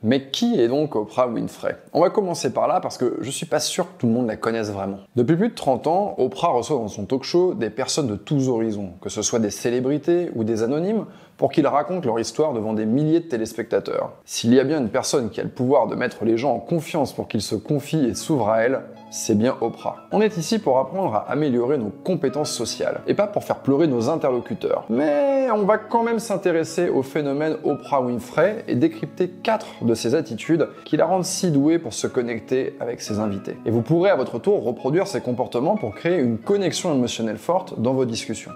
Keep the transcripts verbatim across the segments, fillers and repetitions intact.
Mais qui est donc Oprah Winfrey? On va commencer par là parce que je suis pas sûr que tout le monde la connaisse vraiment. Depuis plus de trente ans, Oprah reçoit dans son talk show des personnes de tous horizons, que ce soit des célébrités ou des anonymes, pour qu'ils racontent leur histoire devant des milliers de téléspectateurs. S'il y a bien une personne qui a le pouvoir de mettre les gens en confiance pour qu'ils se confient et s'ouvrent à elle, c'est bien Oprah. On est ici pour apprendre à améliorer nos compétences sociales, et pas pour faire pleurer nos interlocuteurs. Mais on va quand même s'intéresser au phénomène Oprah Winfrey et décrypter quatre de ses attitudes qui la rendent si douée pour se connecter avec ses invités. Et vous pourrez à votre tour reproduire ces comportements pour créer une connexion émotionnelle forte dans vos discussions.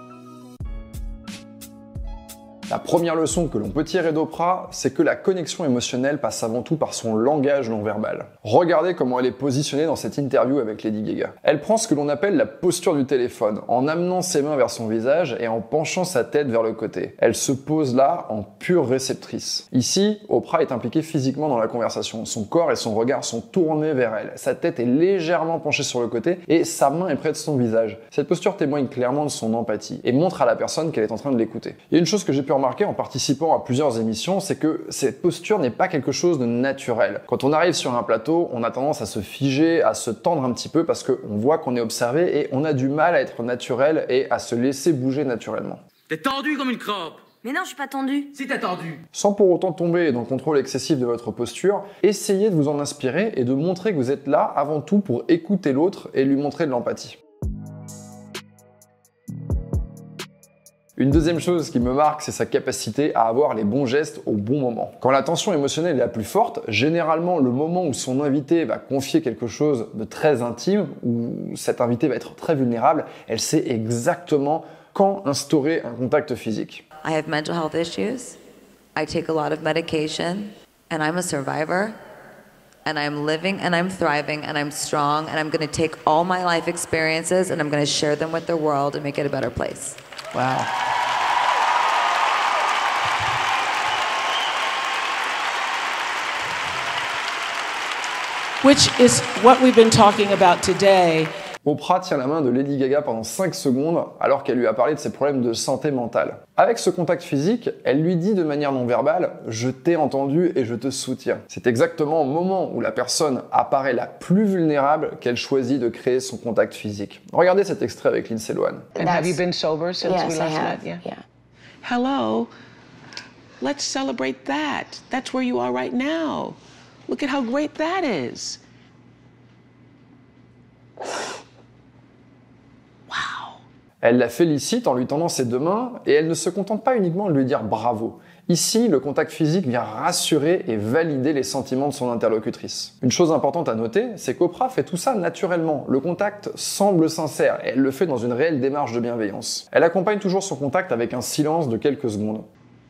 La première leçon que l'on peut tirer d'Oprah, c'est que la connexion émotionnelle passe avant tout par son langage non verbal. Regardez comment elle est positionnée dans cette interview avec Lady Gaga. Elle prend ce que l'on appelle la posture du téléphone, en amenant ses mains vers son visage et en penchant sa tête vers le côté. Elle se pose là en pure réceptrice. Ici, Oprah est impliquée physiquement dans la conversation. Son corps et son regard sont tournés vers elle. Sa tête est légèrement penchée sur le côté et sa main est près de son visage. Cette posture témoigne clairement de son empathie et montre à la personne qu'elle est en train de l'écouter. Il y a une chose que j'ai pu remarqué en participant à plusieurs émissions, c'est que cette posture n'est pas quelque chose de naturel. Quand on arrive sur un plateau, on a tendance à se figer, à se tendre un petit peu parce qu'on voit qu'on est observé et on a du mal à être naturel et à se laisser bouger naturellement. T'es tendu comme une crampe. Mais non, je suis pas tendue. Si t'es tendu. Sans pour autant tomber dans le contrôle excessif de votre posture, essayez de vous en inspirer et de montrer que vous êtes là avant tout pour écouter l'autre et lui montrer de l'empathie. Une deuxième chose qui me marque, c'est sa capacité à avoir les bons gestes au bon moment. Quand la tension émotionnelle est la plus forte, généralement le moment où son invité va confier quelque chose de très intime, où cet invité va être très vulnérable, elle sait exactement quand instaurer un contact physique. I have mental health issues. I take a lot of medication and I'm a survivor. And I'm living and I'm thriving and I'm strong and I'm going to take all my life experiences and I'm going to share them with the world and make it a better place. Wow. Which is what we've been talking about today. Oprah tient la main de Lady Gaga pendant cinq secondes alors qu'elle lui a parlé de ses problèmes de santé mentale. Avec ce contact physique, elle lui dit de manière non verbale « Je t'ai entendu et je te soutiens ». C'est exactement au moment où la personne apparaît la plus vulnérable qu'elle choisit de créer son contact physique. Regardez cet extrait avec Lindsay Lohan. And have you been sober since yes, we last I have. met? Yeah. Yeah. Hello. Let's celebrate that. That's where you are right now. Look at how great that is. Elle la félicite en lui tendant ses deux mains et elle ne se contente pas uniquement de lui dire bravo. Ici, le contact physique vient rassurer et valider les sentiments de son interlocutrice. Une chose importante à noter, c'est qu'Oprah fait tout ça naturellement. Le contact semble sincère et elle le fait dans une réelle démarche de bienveillance. Elle accompagne toujours son contact avec un silence de quelques secondes.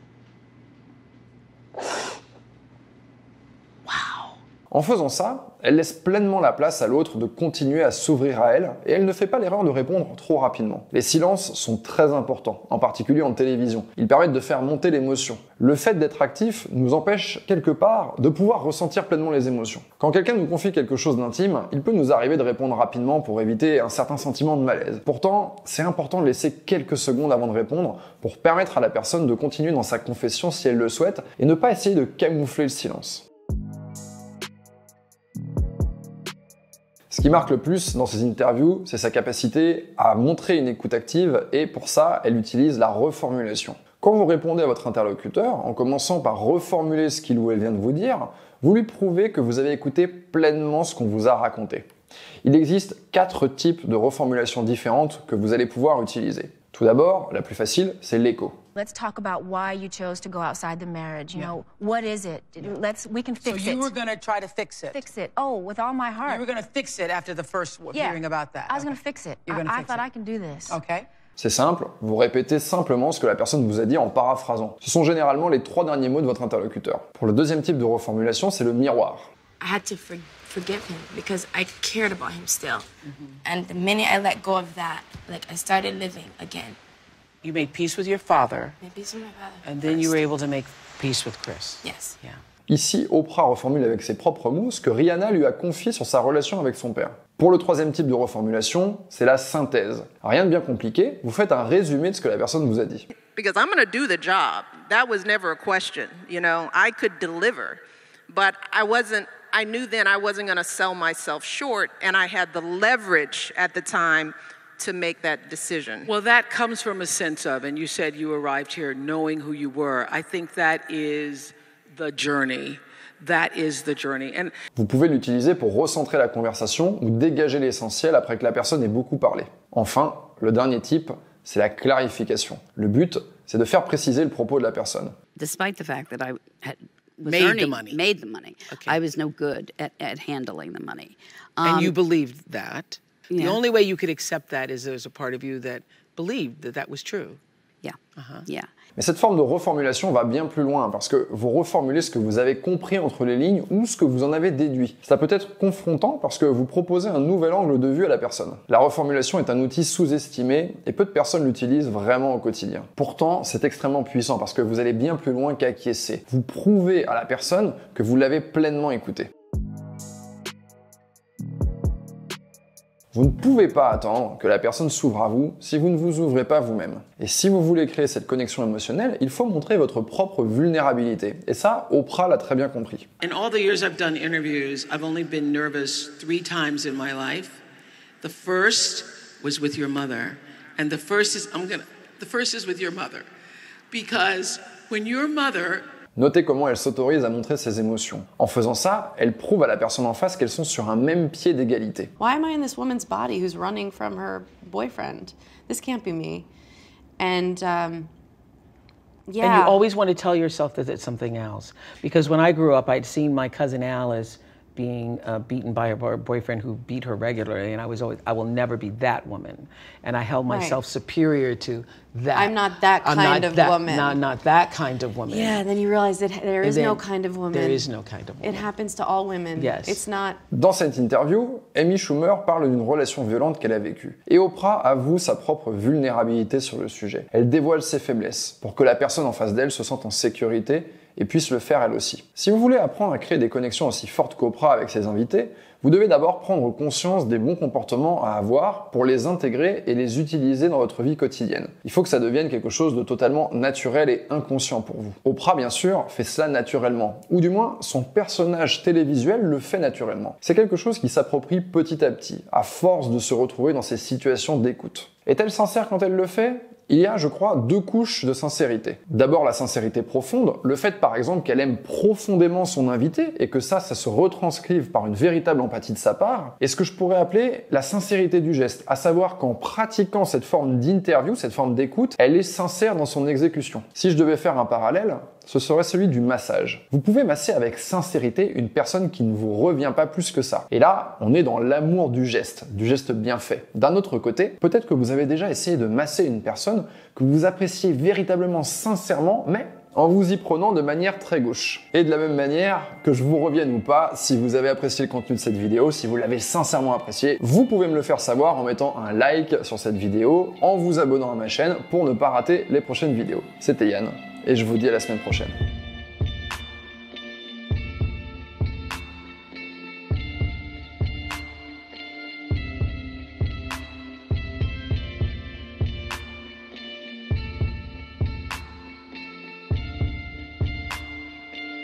En faisant ça, elle laisse pleinement la place à l'autre de continuer à s'ouvrir à elle et elle ne fait pas l'erreur de répondre trop rapidement. Les silences sont très importants, en particulier en télévision. Ils permettent de faire monter l'émotion. Le fait d'être actif nous empêche quelque part de pouvoir ressentir pleinement les émotions. Quand quelqu'un nous confie quelque chose d'intime, il peut nous arriver de répondre rapidement pour éviter un certain sentiment de malaise. Pourtant, c'est important de laisser quelques secondes avant de répondre pour permettre à la personne de continuer dans sa confession si elle le souhaite et ne pas essayer de camoufler le silence. Ce qui marque le plus dans ses interviews, c'est sa capacité à montrer une écoute active et pour ça, elle utilise la reformulation. Quand vous répondez à votre interlocuteur, en commençant par reformuler ce qu'il ou elle vient de vous dire, vous lui prouvez que vous avez écouté pleinement ce qu'on vous a raconté. Il existe quatre types de reformulations différentes que vous allez pouvoir utiliser. Tout d'abord, la plus facile, c'est l'écho. Let's talk about why you chose to go outside the marriage. You yeah. know, what is it? Let's we can fix it. So you it. were going to try to fix it. Fix it. Oh, with all my heart. You were going to fix it after the first yeah. hearing about that. I was okay. going to fix it. You're I, gonna I fix thought it. I can do this. Okay. C'est simple, vous répétez simplement ce que la personne vous a dit en paraphrasant. Ce sont généralement les trois derniers mots de votre interlocuteur. Pour le deuxième type de reformulation, c'est le miroir. I had to for forgive him because I cared about him still. Mm-hmm. And the minute I let go of that, like I started living again. You made peace with your father. Made peace with my father. And then you were able to make peace with Chris. Yes. Yeah. Ici, Oprah reformule avec ses propres mots ce que Rihanna lui a confié sur sa relation avec son père. Pour le troisième type de reformulation, c'est la synthèse. Rien de bien compliqué, vous faites un résumé de ce que la personne vous a dit. Because I'm going to do the job. That was never a question, you know. I could deliver. but I wasn't, I knew then I wasn't going to sell myself short, and I had the leverage at the time to make that decision. Well, that comes from a sense of, and you said you arrived here knowing who you were. I think that is the journey. That is the journey. And vous pouvez l'utiliser pour recentrer la conversation ou dégager l'essentiel après que la personne ait beaucoup parlé. Enfin, le dernier type, c'est la clarification. Le but, c'est de faire préciser le propos de la personne. Despite the fact that I had was Made earning, the money. made the money, Okay. I was no good at, at handling the money. and Um, you believed that. The yeah. only way you could accept that is there's a part of you that believed that that was true. Yeah, yeah. Mais cette forme de reformulation va bien plus loin parce que vous reformulez ce que vous avez compris entre les lignes ou ce que vous en avez déduit. Ça peut être confrontant parce que vous proposez un nouvel angle de vue à la personne. La reformulation est un outil sous-estimé et peu de personnes l'utilisent vraiment au quotidien. Pourtant, c'est extrêmement puissant parce que vous allez bien plus loin qu'acquiescer. Vous prouvez à la personne que vous l'avez pleinement écouté. Vous ne pouvez pas attendre que la personne s'ouvre à vous si vous ne vous ouvrez pas vous-même. Et si vous voulez créer cette connexion émotionnelle, il faut montrer votre propre vulnérabilité. Et ça, Oprah l'a très bien compris. In all the years I've done interviews, I've only been nervous three times in my life. The first was with your mother, and the first is I'm gonna. The first is with your mother, because when your mother. Notez comment elle s'autorise à montrer ses émotions. En faisant ça, elle prouve à la personne en face qu'elles sont sur un même pied d'égalité. Why am I in this woman's body who's running from her boyfriend? This can't be me. And um, yeah. And you always want to tell yourself that it's something else. Because when I grew up, I'd seen my cousin Alice being uh, beaten by her boyfriend who beat her regularly, and I was always, I will never be that woman. And I held myself Right. superior to that. I'm not that I'm kind not of that, woman. Not, not that kind of woman. Yeah, then you realize that there And is no then kind of woman. There is no kind of woman. It happens to all women. Yes. It's not. Dans cette interview, Amy Schumer parle d'une relation violente qu'elle a vécue. Et Oprah avoue sa propre vulnérabilité sur le sujet. Elle dévoile ses faiblesses pour que la personne en face d'elle se sente en sécurité et puisse le faire elle aussi. Si vous voulez apprendre à créer des connexions aussi fortes qu'Oprah avec ses invités, vous devez d'abord prendre conscience des bons comportements à avoir pour les intégrer et les utiliser dans votre vie quotidienne. Il faut que ça devienne quelque chose de totalement naturel et inconscient pour vous. Oprah, bien sûr, fait cela naturellement, ou du moins son personnage télévisuel le fait naturellement. C'est quelque chose qui s'approprie petit à petit, à force de se retrouver dans ces situations d'écoute. Est-elle sincère quand elle le fait ? Il y a, je crois, deux couches de sincérité. D'abord, la sincérité profonde, le fait par exemple qu'elle aime profondément son invité et que ça, ça se retranscrive par une véritable empathie de sa part, et ce que je pourrais appeler la sincérité du geste, à savoir qu'en pratiquant cette forme d'interview, cette forme d'écoute, elle est sincère dans son exécution. Si je devais faire un parallèle, ce serait celui du massage. Vous pouvez masser avec sincérité une personne qui ne vous revient pas plus que ça. Et là, on est dans l'amour du geste, du geste bien fait. D'un autre côté, peut-être que vous avez déjà essayé de masser une personne que vous appréciez véritablement sincèrement, mais en vous y prenant de manière très gauche. Et de la même manière, que je vous revienne ou pas, si vous avez apprécié le contenu de cette vidéo, si vous l'avez sincèrement apprécié, vous pouvez me le faire savoir en mettant un like sur cette vidéo, en vous abonnant à ma chaîne pour ne pas rater les prochaines vidéos. C'était Yann, et je vous dis à la semaine prochaine.